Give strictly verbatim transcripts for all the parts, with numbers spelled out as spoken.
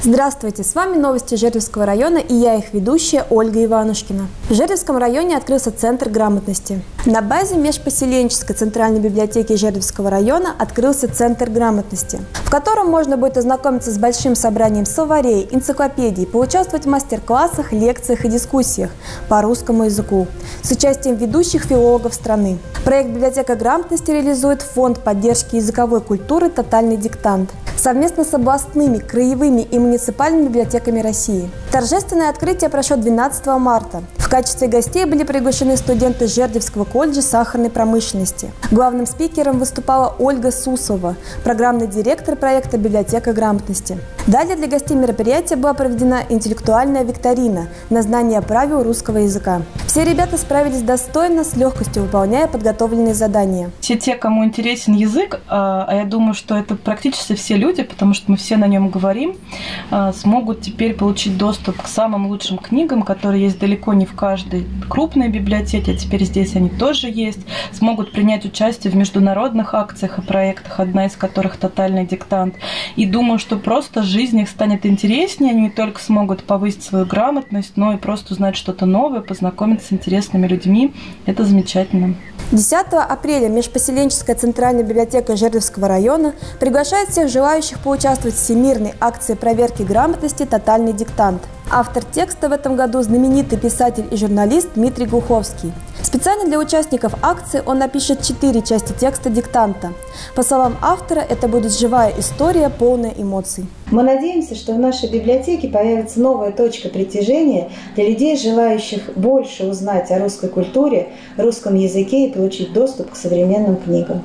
Здравствуйте, с вами новости Жердевского района и я их ведущая Ольга Иванушкина. В Жердевском районе открылся Центр грамотности. На базе межпоселенческой центральной библиотеки Жердевского района открылся Центр грамотности, в котором можно будет ознакомиться с большим собранием словарей, энциклопедий, поучаствовать в мастер-классах, лекциях и дискуссиях по русскому языку с участием ведущих филологов страны. Проект «Библиотека грамотности» реализует Фонд поддержки языковой культуры «Тотальный диктант» совместно с областными, краевыми и муниципальными библиотеками России. Торжественное открытие прошло двенадцатого марта. В качестве гостей были приглашены студенты Жердевского колледжа сахарной промышленности. Главным спикером выступала Ольга Сусова, программный директор проекта «Библиотека грамотности». Далее для гостей мероприятия была проведена интеллектуальная викторина на знание правил русского языка. Все ребята справились достойно, с легкостью выполняя подготовленные задания. Все те, кому интересен язык, а я думаю, что это практически все люди, потому что мы все на нем говорим, смогут теперь получить доступ к самым лучшим книгам, которые есть далеко не в каждой крупной библиотеке, а теперь здесь они тоже есть, смогут принять участие в международных акциях и проектах, одна из которых «Тотальный диктант». И думаю, что просто жизнь их станет интереснее, они не только смогут повысить свою грамотность, но и просто узнать что-то новое, познакомиться с интересными людьми. Это замечательно. десятого апреля межпоселенческая центральная библиотека Жердевского района приглашает всех желающих поучаствовать в всемирной акции проверки грамотности «Тотальный диктант». Автор текста в этом году – знаменитый писатель и журналист Дмитрий Глуховский. Специально для участников акции он напишет четыре части текста диктанта. По словам автора, это будет живая история, полная эмоций. Мы надеемся, что в нашей библиотеке появится новая точка притяжения для людей, желающих больше узнать о русской культуре, русском языке и получить доступ к современным книгам.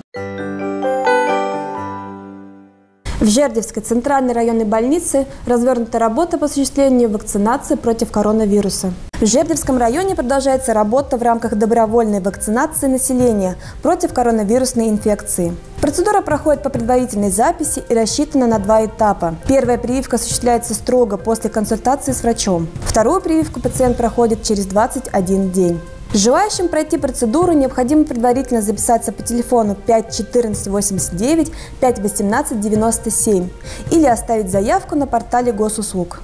В Жердевской центральной районной больнице развернута работа по осуществлению вакцинации против коронавируса. В Жердевском районе продолжается работа в рамках добровольной вакцинации населения против коронавирусной инфекции. Процедура проходит по предварительной записи и рассчитана на два этапа. Первая прививка осуществляется строго после консультации с врачом. Вторую прививку пациент проходит через двадцать один день. Желающим пройти процедуру необходимо предварительно записаться по телефону пять четырнадцать восемьдесят девять пять восемнадцать девяносто семь или оставить заявку на портале госуслуг.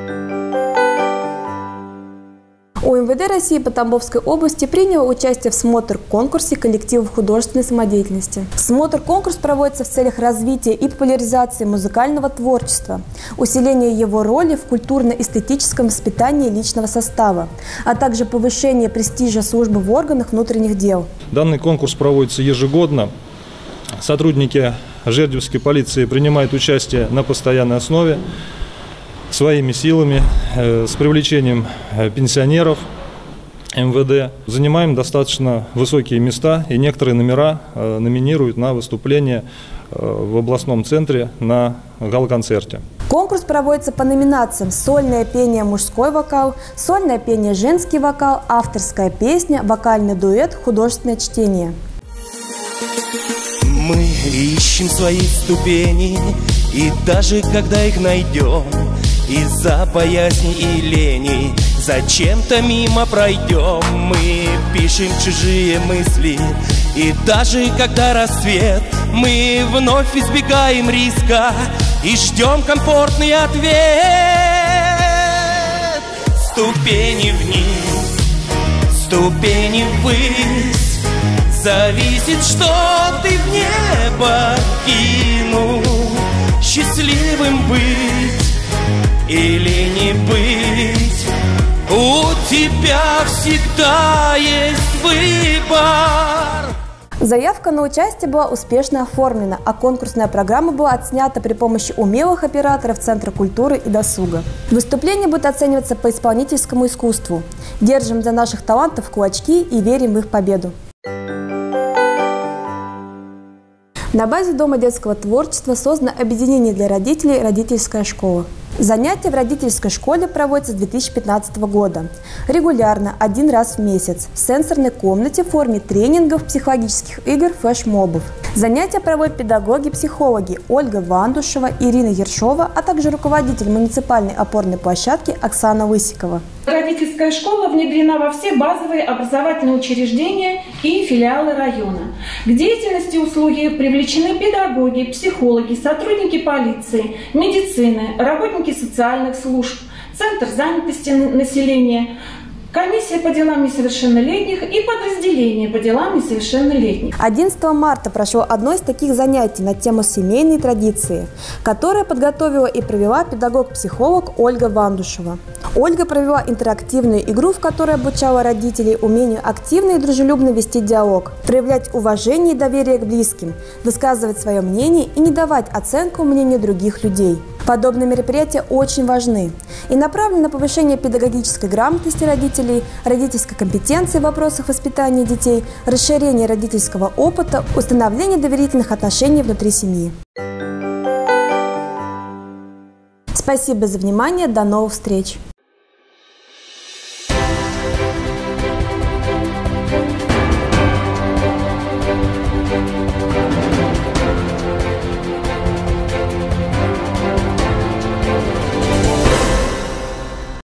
У эм вэ дэ России по Тамбовской области приняло участие в смотр-конкурсе коллективов художественной самодеятельности. Смотр-конкурс проводится в целях развития и популяризации музыкального творчества, усиления его роли в культурно-эстетическом воспитании личного состава, а также повышения престижа службы в органах внутренних дел. Данный конкурс проводится ежегодно. Сотрудники Жердевской полиции принимают участие на постоянной основе, своими силами, э, с привлечением э, пенсионеров эм вэ дэ. Занимаем достаточно высокие места, и некоторые номера э, номинируют на выступление э, в областном центре на гала-концерте. Конкурс проводится по номинациям: сольное пение мужской вокал, сольное пение женский вокал, авторская песня, вокальный дуэт, художественное чтение. Мы ищем свои ступени, и даже когда их найдем, из-за боязни и лени зачем-то мимо пройдем. Мы пишем чужие мысли, и даже когда рассвет, мы вновь избегаем риска и ждем комфортный ответ. Ступени вниз, ступени ввысь, зависит, что ты в небо кинул. Счастливым быть или не быть, у тебя всегда есть выбор. Заявка на участие была успешно оформлена, а конкурсная программа была отснята при помощи умелых операторов Центра культуры и досуга. Выступление будет оцениваться по исполнительскому искусству. Держим за наших талантов кулачки и верим в их победу. На базе Дома детского творчества создано объединение для родителей «Родительская школа». Занятия в родительской школе проводятся с две тысячи пятнадцатого года. Регулярно, один раз в месяц, в сенсорной комнате в форме тренингов, психологических игр, флешмобов. Занятия проводят педагоги-психологи Ольга Вандушева, Ирина Ершова, а также руководитель муниципальной опорной площадки Оксана Лысикова. Родительская школа внедрена во все базовые образовательные учреждения и филиалы района. К деятельности услуги привлечены педагоги, психологи, сотрудники полиции, медицины, работники социальных служб, Центр занятости населения, комиссия по делам несовершеннолетних и подразделение по делам несовершеннолетних. одиннадцатого марта прошло одно из таких занятий на тему семейной традиции, которое подготовила и провела педагог-психолог Ольга Вандушева. Ольга провела интерактивную игру, в которой обучала родителей умению активно и дружелюбно вести диалог, проявлять уважение и доверие к близким, высказывать свое мнение и не давать оценку мнению других людей. Подобные мероприятия очень важны и направлены на повышение педагогической грамотности родителей, родительской компетенции в вопросах воспитания детей, расширение родительского опыта, установление доверительных отношений внутри семьи. Спасибо за внимание, до новых встреч!